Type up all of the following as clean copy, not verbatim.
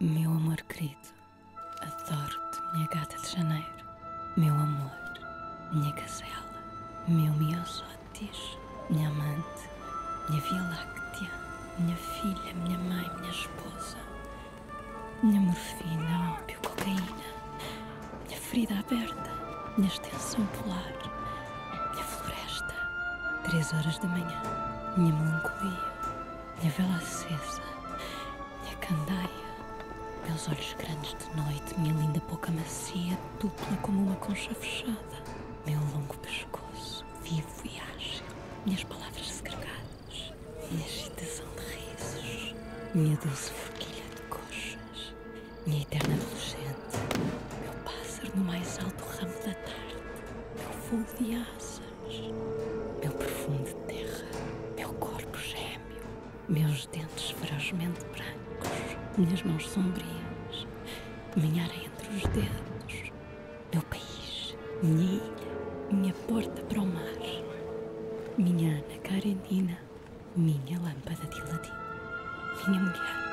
Meu amor querido, adoro-te, minha gata de janeiro. Meu amor, minha gazela, meu miosótis, minha amante, minha Via Láctea, minha filha, minha mãe, minha esposa, minha morfina, ópio, cocaína, minha ferida aberta, minha extensão polar, minha floresta, 3 horas da manhã, minha melancolia, minha vela acesa, minha candeia, meus olhos grandes de noite, minha linda boca macia, dupla como uma concha fechada, meu longo pescoço, vivo e ágil, minhas palavras segregadas, minha agitação de risos, minha doce forquilha de coxas, minha eterna adolescente, meu pássaro no mais alto ramo da tarde, meu voo de asas, meu perfume de terra, meu corpo gêmeo, meus dentes ferozmente brancos, minhas mãos sombrias, minha areia entre os dedos, meu país, minha ilha, minha porta para o mar, minha Ana Karenina, minha lâmpada de Aladim, minha mulher.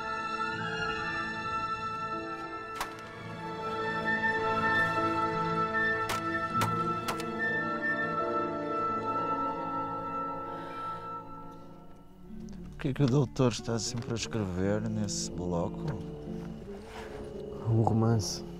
O que é que o doutor está sempre a escrever nesse bloco? Um romance.